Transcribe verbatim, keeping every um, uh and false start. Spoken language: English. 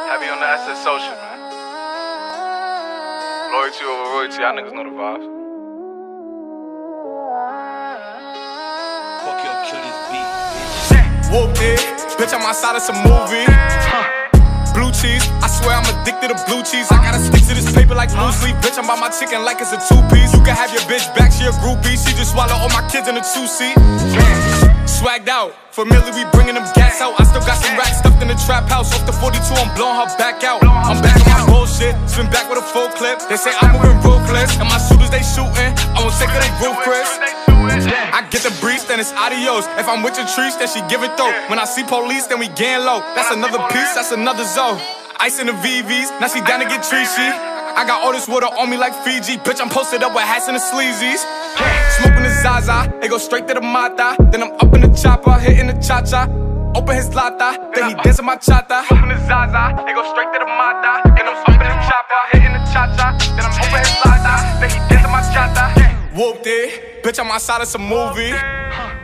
Heavy on the S S social, man. Loyalty over royalty, y'all niggas know the vibes. Fuck your kill this beat, bitch. Whooped it, bitch, I'm outside of some movie. Blue cheese, I swear I'm addicted to blue cheese. I gotta stick to this paper like blue sleep. Bitch, I'm by my chicken like it's a two-piece. You can have your bitch back, she a groupie. She just swallow all my kids in a two-seat. Swagged out, familiar, we bringing them gas out. I still got some racks stuffed in the trap house. Off the forty-two, I'm blowing her back out. I'm back on my bullshit, spin back with a full clip. They say I'm moving ruthless, and my shooters they shooting. I won't take her, they roof, Chris. I get the breeze, then it's adios. If I'm with your trees, then she give it though. When I see police, then we gang low. That's another piece, that's another zone. Ice in the V Vs, now she down to get treachy. I got all this water on me like Fiji. Bitch, I'm posted up with hats and the sleazies. Smoking the Zaza, it go straight to the Mata. Then I'm up in the chopper, hitting the cha-cha. Open his lata, then he dancing my chata. Smoking the Zaza, it go straight to the Mata. Then I'm up in the chopper, hitting the cha-cha. Then I'm open his lata, then he dancing my chata. Whooped it, bitch, I'm outside of some movie.